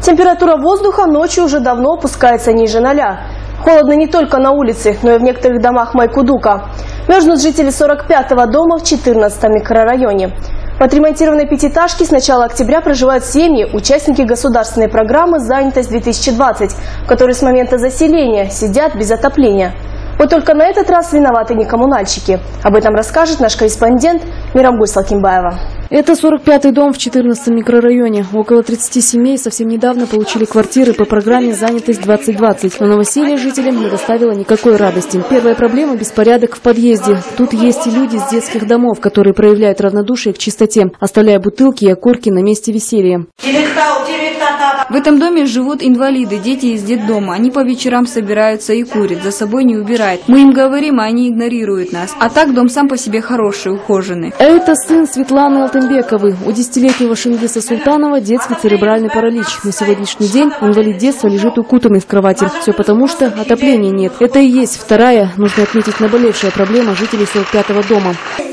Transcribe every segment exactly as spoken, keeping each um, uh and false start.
Температура воздуха ночью уже давно опускается ниже ноля. Холодно не только на улице, но и в некоторых домах Майкудука. Мерзнут жители сорок пятого дома в четырнадцатом микрорайоне. В отремонтированной пятиэтажке с начала октября проживают семьи, участники государственной программы «Занятость-две тысячи двадцать», которые с момента заселения сидят без отопления. Вот только на этот раз виноваты не коммунальщики. Об этом расскажет наш корреспондент Мирамгуль Салкимбаева. Это сорок пятый дом в четырнадцатом микрорайоне. Около тридцати семей совсем недавно получили квартиры по программе «Занятость-двадцать двадцать». Но новоселье жителям не доставило никакой радости. Первая проблема – беспорядок в подъезде. Тут есть и люди с детских домов, которые проявляют равнодушие к чистоте, оставляя бутылки и окурки на месте веселья. В этом доме живут инвалиды, дети из детдома. Они по вечерам собираются и курят, за собой не убирают. Мы им говорим, а они игнорируют нас. А так дом сам по себе хороший, ухоженный. Это сын Светланы Алтынбековой. У десятилетнего Шингиса Султанова детский церебральный паралич. На сегодняшний день инвалид детства лежит укутанный в кровати. Все потому, что отопления нет. Это и есть вторая, нужно отметить, наболевшая проблема жителей сорок пятого дома.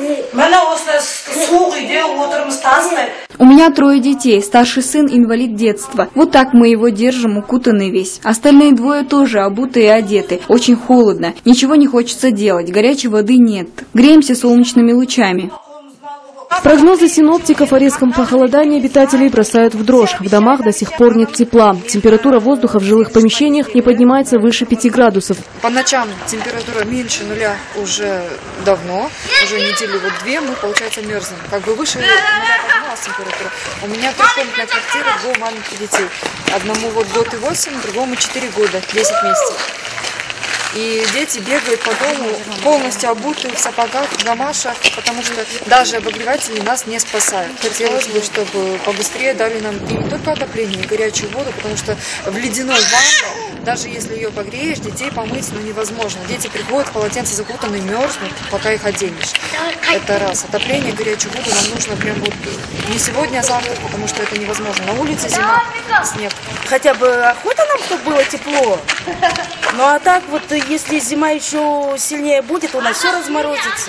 У меня трое детей, старший сын инвалид детства. Вот так мы его держим, укутанный весь. Остальные двое тоже обуты и одеты. Очень холодно, ничего не хочется делать, горячей воды нет. Греемся солнечными лучами. Прогнозы синоптиков о резком похолодании обитателей бросают в дрожь. В домах до сих пор нет тепла. Температура воздуха в жилых помещениях не поднимается выше пяти градусов. По ночам температура меньше нуля уже давно. Уже недели вот две мы, получается, мерзнем. Как бы выше нуля поднималась температура. У меня трехкомнатная квартира, двое маленьких детей. Одному вот год и восемь, другому четыре года, десять месяцев. И дети бегают по дому полностью обутые в сапогах, в гамашах, потому что даже обогреватели нас не спасают. Хотелось бы, чтобы побыстрее дали нам и не только отопление, и горячую воду, потому что в ледяной ванне, даже если ее погреешь, детей помыть ну, невозможно. Дети приходят, полотенце закутаны, мерзнут, пока их оденешь. Это раз. Отопление, горячую воду нам нужно прям вот не сегодня, а завтра, потому что это невозможно. На улице зима, снег. Хотя бы охота нам, чтобы было тепло. Ну а так вот, если зима еще сильнее будет, у нас все разморозится.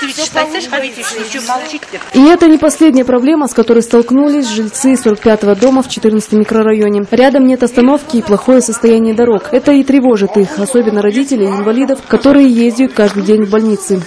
И это не последняя проблема, с которой столкнулись жильцы сорок пятого дома в четырнадцатом микрорайоне. Рядом нет остановки и плохое состояние дорог. Это и тревожит их, особенно родителей и инвалидов, которые ездят каждый день в больницы.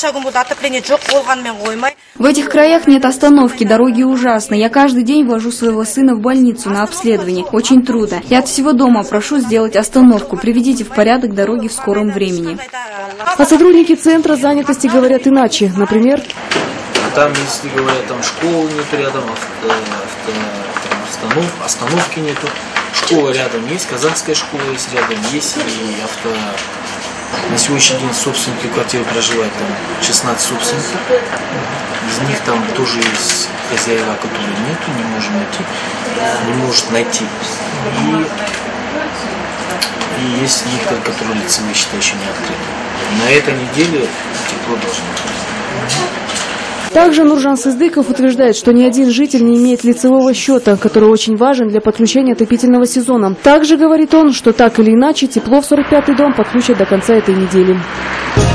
В этих краях нет остановки, дороги ужасны. Я каждый день вожу своего сына в больницу на обследование. Очень трудно. Я от всего дома прошу сделать остановку. Приведите в порядок дороги в скором времени. А сотрудники центра занятости говорят иначе. Например, там, если говорят, там школы нету рядом, авто, авто, останов, остановки нету. Школа рядом есть, казахская школа есть рядом, есть и авто. На сегодняшний день собственники квартиры проживают там шестнадцать собственников. Из них там тоже есть хозяева, которые нету, не можем найти, не может найти. И, и есть некоторые, которые лицевые счета еще не открыты. На этой неделе тепло должно быть. Также Нуржан Сыздыков утверждает, что ни один житель не имеет лицевого счета, который очень важен для подключения отопительного сезона. Также говорит он, что так или иначе тепло в сорок пятый дом подключат до конца этой недели.